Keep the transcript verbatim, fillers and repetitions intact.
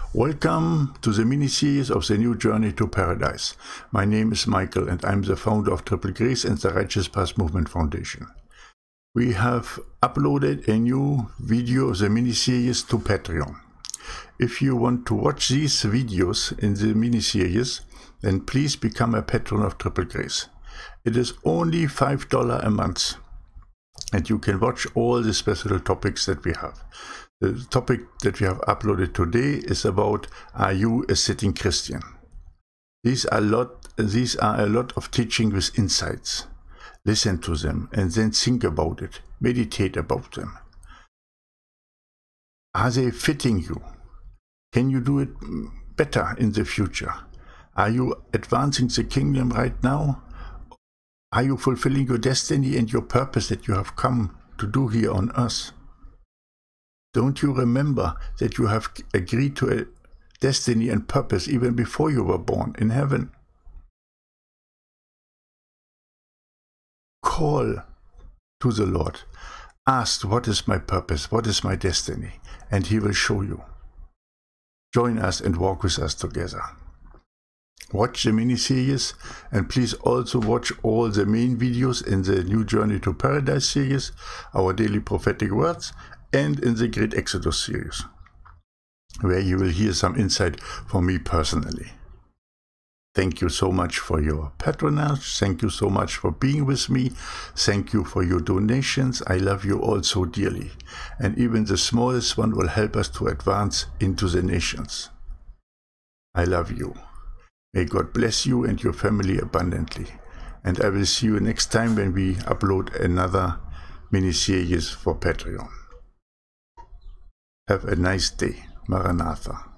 Welcome to the mini-series of the New Journey to Paradise. My name is Michael and I'm the founder of Triple Grace and the Righteous Path Movement Foundation. We have uploaded a new video of the mini-series to Patreon. If you want to watch these videos in the mini-series, then please become a patron of Triple Grace. It is only five dollars a month and you can watch all the special topics that we have. The topic that we have uploaded today is about, are you a sitting Christian? These are, lot, these are a lot of teaching with insights. Listen to them and then think about it. Meditate about them. Are they fitting you? Can you do it better in the future? Are you advancing the kingdom right now? Are you fulfilling your destiny and your purpose that you have come to do here on earth? Don't you remember that you have agreed to a destiny and purpose even before you were born in heaven? Call to the Lord. Ask, what is my purpose? What is my destiny? And He will show you. Join us and walk with us together. Watch the mini-series and please also watch all the main videos in the New Journey to Paradise series, our daily prophetic words, and in the Great Exodus series, where you will hear some insight from me personally. Thank you so much for your patronage. Thank you so much for being with me. Thank you for your donations. I love you all so dearly. And even the smallest one will help us to advance into the nations. I love you. May God bless you and your family abundantly. And I will see you next time when we upload another mini-series for Patreon. Have a nice day. Maranatha.